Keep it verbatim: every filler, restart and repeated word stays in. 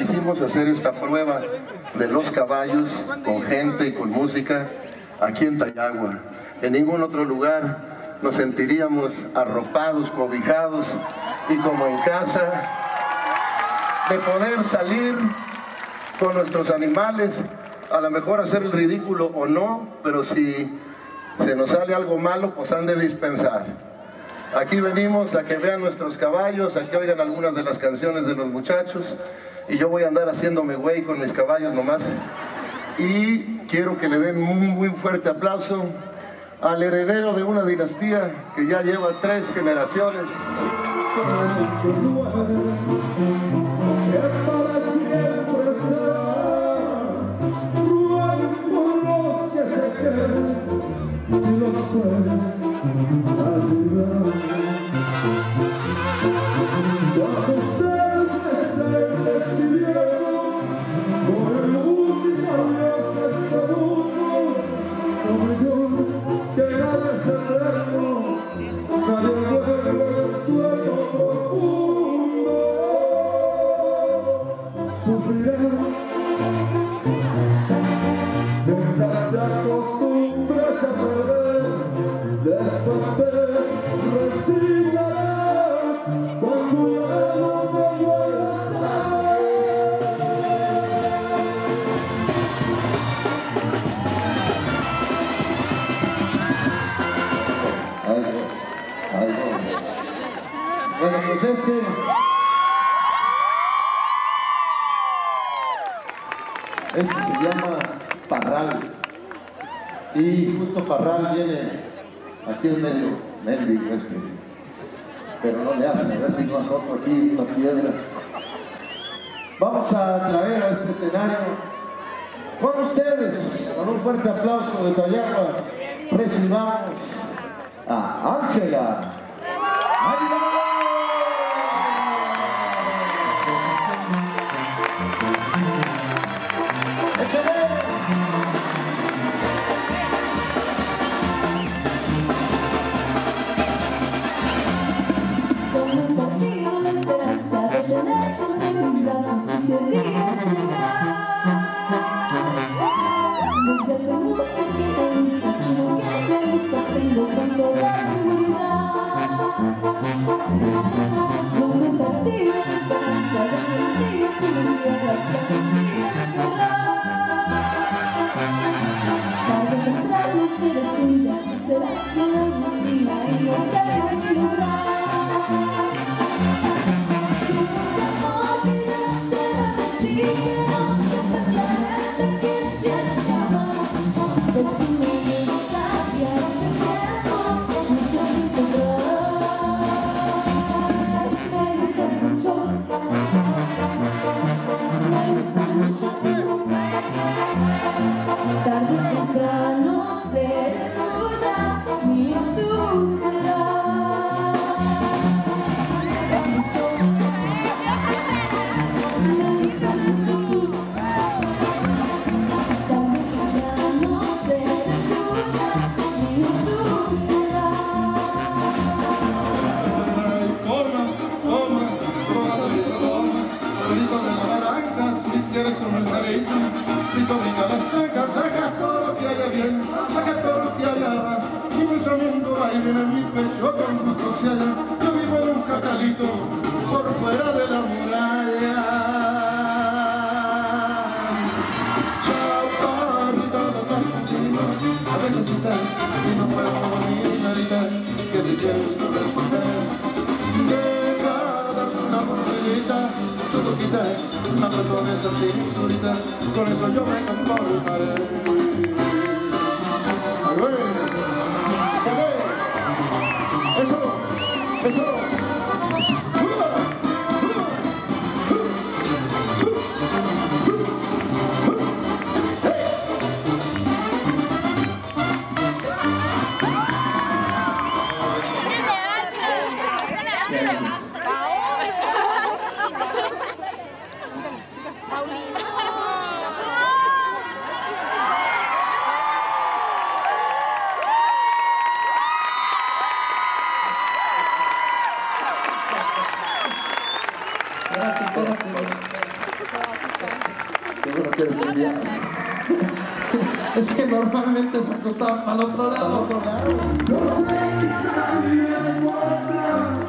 quisimos hacer esta prueba de los caballos con gente y con música aquí en Tayagua. En ningún otro lugar nos sentiríamos arropados, cobijados y como en casa, de poder salir con nuestros animales, a lo mejor hacer el ridículo o no, pero si se nos sale algo malo, pues han de dispensar. Aquí venimos a que vean nuestros caballos, a que oigan algunas de las canciones de los muchachos, y yo voy a andar haciéndome güey con mis caballos nomás. Y quiero que le den un muy fuerte aplauso al heredero de una dinastía que ya lleva tres generaciones. Bueno, pues este... Este se llama Parral. Y justo Parral viene... Aquí es medio mendigo este. Pero no le hace, a ver si no azoto aquí una piedra. Vamos a traer a este escenario con ustedes, con un fuerte aplauso de Tayagua, recibamos a Ángela. Yo vivo en un cacalito por fuera de la muralla. Chaparrita, a veces y no puedo dormir ahorita, que si quieres no responder. Deja darme una mordidita, tú lo quitas, no me pones así, ahorita, con eso yo me conformaré. Eso, eso. quieres cambiar. Es que normalmente se acostaba para el otro lado. Al otro lado.